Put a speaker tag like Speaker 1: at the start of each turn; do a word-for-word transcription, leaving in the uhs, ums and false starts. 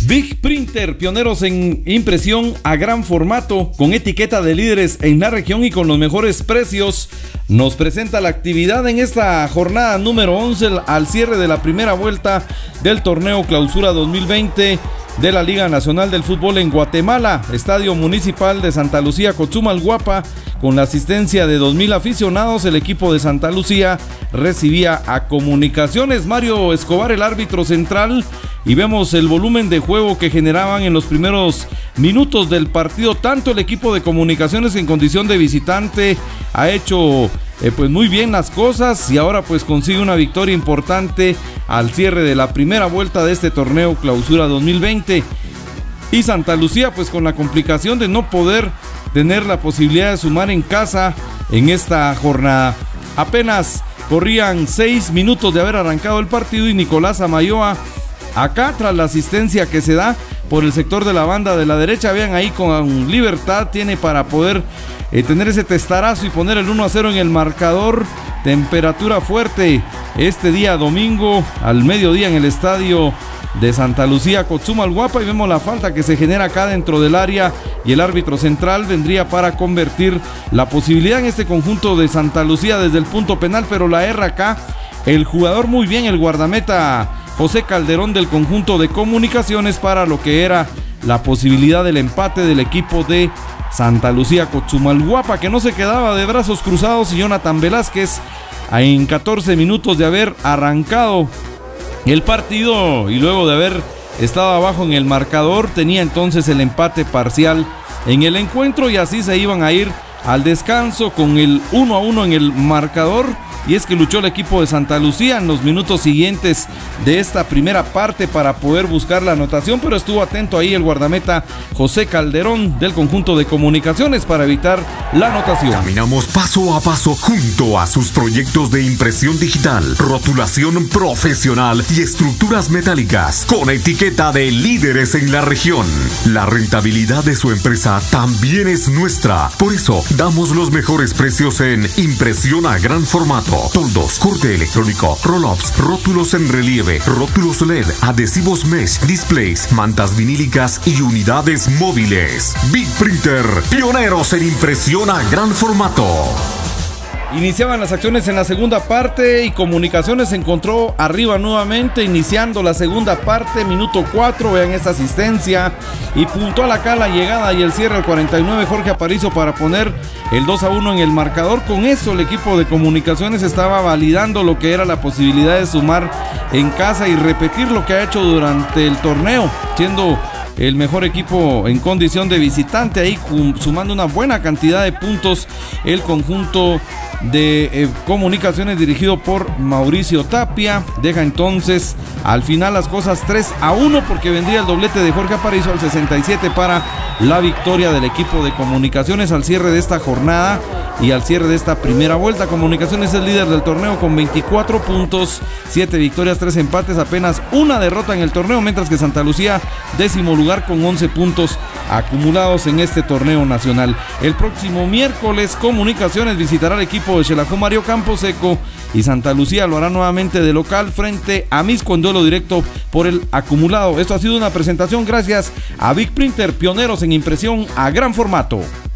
Speaker 1: Big Printer, pioneros en impresión a gran formato, con etiqueta de líderes en la región y con los mejores precios, nos presenta la actividad en esta jornada número once al cierre de la primera vuelta del torneo Clausura dos mil veinte de la Liga Nacional del Fútbol en Guatemala, Estadio Municipal de Santa Lucía, Cochumalguapa. Con la asistencia de dos mil aficionados, el equipo de Santa Lucía recibía a Comunicaciones. Mario Escobar, el árbitro central, y vemos el volumen de juego que generaban en los primeros minutos del partido. Tanto el equipo de Comunicaciones en condición de visitante ha hecho eh, pues muy bien las cosas, y ahora pues consigue una victoria importante al cierre de la primera vuelta de este torneo Clausura dos mil veinte. Y Santa Lucía pues con la complicación de no poder tener la posibilidad de sumar en casa en esta jornada. Apenas corrían seis minutos de haber arrancado el partido y Nicolás Amayoa, acá tras la asistencia que se da por el sector de la banda de la derecha, vean ahí con libertad, tiene para poder eh, tener ese testarazo y poner el uno a cero en el marcador. Temperatura fuerte este día domingo al mediodía en el estadio de Santa Lucía, Cochumalguapa, y vemos la falta que se genera acá dentro del área, y el árbitro central vendría para convertir la posibilidad en este conjunto de Santa Lucía desde el punto penal, pero la erra acá el jugador muy bien, el guardameta José Calderón del conjunto de Comunicaciones, para lo que era la posibilidad del empate del equipo de Santa Lucía, Cochumalguapa, que no se quedaba de brazos cruzados, y Jonathan Velázquez, en catorce minutos de haber arrancado el partido y luego de haber estado abajo en el marcador, tenía entonces el empate parcial en el encuentro, y así se iban a ir al descanso con el uno a uno en el marcador. Y es que luchó el equipo de Santa Lucía en los minutos siguientes de esta primera parte para poder buscar la anotación, pero estuvo atento ahí el guardameta José Calderón del conjunto de Comunicaciones para evitar la anotación.
Speaker 2: Caminamos paso a paso junto a sus proyectos de impresión digital, rotulación profesional y estructuras metálicas con etiqueta de líderes en la región. La rentabilidad de su empresa también es nuestra. Por eso damos los mejores precios en impresión a gran formato, toldos, corte electrónico, roll-ups, rótulos en relieve, rótulos L E D, adhesivos mesh, displays, mantas vinílicas y unidades móviles. Big Printer, pioneros en impresión a gran formato.
Speaker 1: Iniciaban las acciones en la segunda parte y Comunicaciones se encontró arriba nuevamente, iniciando la segunda parte, minuto cuatro, vean esta asistencia y puntual acá la llegada y el cierre al cuarenta y nueve, Jorge Aparicio, para poner el dos a uno en el marcador. Con eso el equipo de Comunicaciones estaba validando lo que era la posibilidad de sumar en casa y repetir lo que ha hecho durante el torneo, siendo el mejor equipo en condición de visitante, ahí sumando una buena cantidad de puntos el conjunto de eh, Comunicaciones dirigido por Mauricio Tapia. Deja entonces al final las cosas tres a uno, porque vendría el doblete de Jorge Aparicio al sesenta y siete para la victoria del equipo de Comunicaciones al cierre de esta jornada y al cierre de esta primera vuelta. Comunicaciones es líder del torneo con veinticuatro puntos, siete victorias, tres empates, apenas una derrota en el torneo, mientras que Santa Lucía décimo lugar con once puntos acumulados en este torneo nacional. El próximo miércoles Comunicaciones visitará al equipo de Xelajú Mario Camposeco, y Santa Lucía lo hará nuevamente de local frente a Misco en duelo directo por el acumulado. Esto ha sido una presentación gracias a Big Printer, pioneros en impresión a gran formato.